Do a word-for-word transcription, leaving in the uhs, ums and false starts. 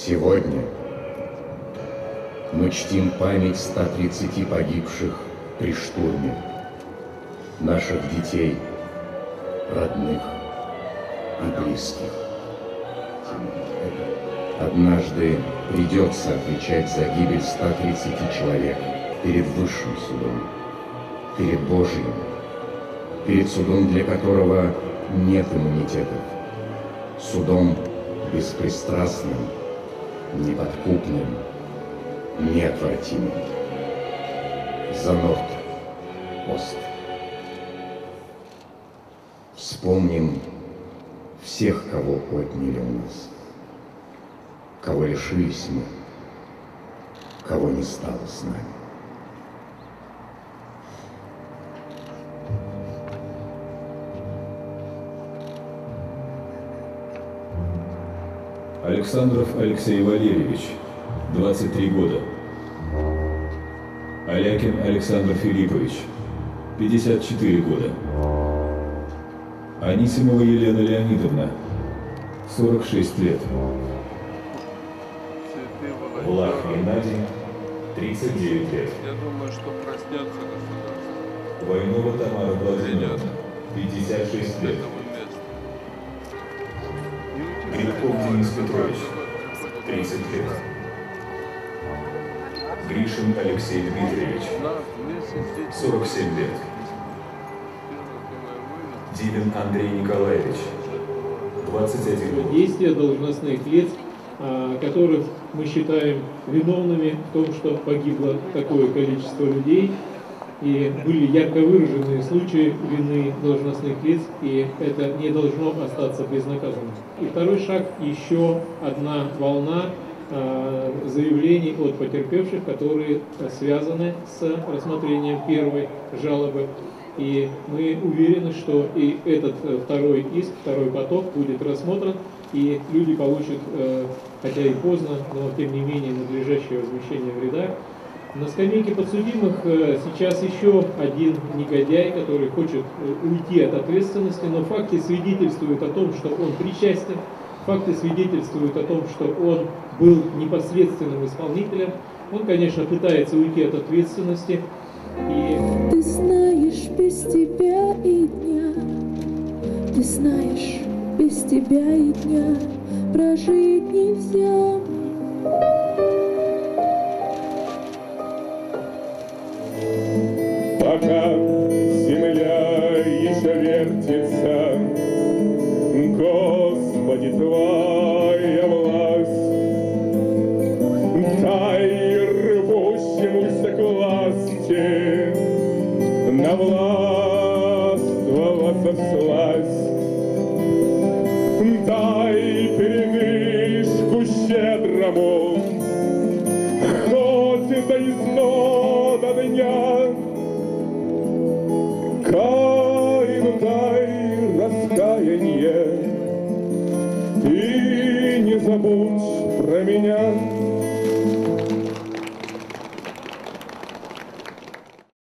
Сегодня мы чтим память ста тридцати погибших при штурме, наших детей, родных и близких. Однажды придется отвечать за гибель ста тридцати человек перед высшим судом, перед Божьим, перед судом, для которого нет иммунитетов, судом беспристрастным, неподкупным, неотвратимым. За Норд-Ост. Вспомним всех, кого отняли у нас, кого лишились мы, кого не стало с нами. Александров Алексей Валерьевич, двадцать три года. Алякин Александр Филиппович, пятьдесят четыре года. Анисимова Елена Леонидовна, сорок шесть лет. Влах Геннадий, тридцать девять лет. Я думаю, что проснется государство. Войнова Тамара Владимировна, пятьдесят шесть лет. Грибков Денис Петрович, тридцать лет. Гришин Алексей Дмитриевич, сорок семь лет. Дивин Андрей Николаевич, двадцать один год. Действия должностных лиц, которых мы считаем виновными в том, что погибло такое количество людей, и были ярко выраженные случаи вины должностных лиц, и это не должно остаться безнаказанным. И второй шаг – еще одна волна э, заявлений от потерпевших, которые связаны с рассмотрением первой жалобы. И мы уверены, что и этот второй иск, второй поток будет рассмотрен, и люди получат, э, хотя и поздно, но тем не менее надлежащее возмещение вреда. На скамейке подсудимых сейчас еще один негодяй, который хочет уйти от ответственности, но факты свидетельствуют о том, что он причастен, факты свидетельствуют о том, что он был непосредственным исполнителем. Он, конечно, пытается уйти от ответственности. И... Ты знаешь, без тебя и дня, ты знаешь, без тебя и дня прожить нельзя. Пока земля еще вертится, Господи, Твоя власть, дай рвущемуся к власти на властвоваться всласть, дай передышку щедрому, хоть до износ.